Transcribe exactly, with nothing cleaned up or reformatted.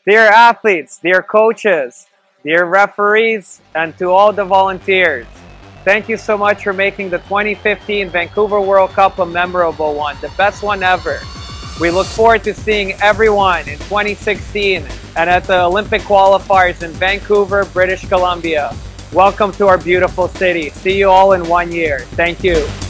Dear athletes, dear coaches, dear referees, and to all the volunteers, thank you so much for making the twenty fifteen Vancouver World Cup a memorable one, the best one ever. We look forward to seeing everyone in twenty sixteen and at the Olympic qualifiers in Vancouver, British Columbia. Welcome to our beautiful city. See you all in one year. Thank you.